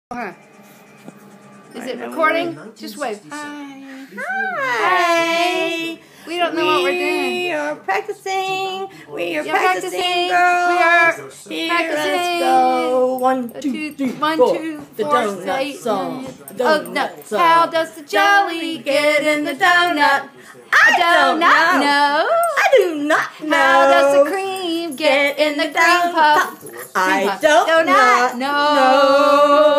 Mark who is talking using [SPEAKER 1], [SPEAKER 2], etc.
[SPEAKER 1] Huh. Is it recording? Just wave. Hi.
[SPEAKER 2] Hi.
[SPEAKER 1] We don't know what we're doing.
[SPEAKER 2] We are practicing. We are
[SPEAKER 1] You're
[SPEAKER 2] practicing, girls.
[SPEAKER 1] We are
[SPEAKER 2] Here,
[SPEAKER 1] practicing.
[SPEAKER 2] let's go. 1, 2, 3, 4.
[SPEAKER 1] The
[SPEAKER 2] The donut song. The
[SPEAKER 1] Oh, no.
[SPEAKER 2] donut song.
[SPEAKER 1] How does the jelly get in the donut?
[SPEAKER 2] I do not
[SPEAKER 1] know.
[SPEAKER 2] I do not know.
[SPEAKER 1] How does the cream get in the cream puff?
[SPEAKER 2] I don't
[SPEAKER 1] Do not
[SPEAKER 2] know.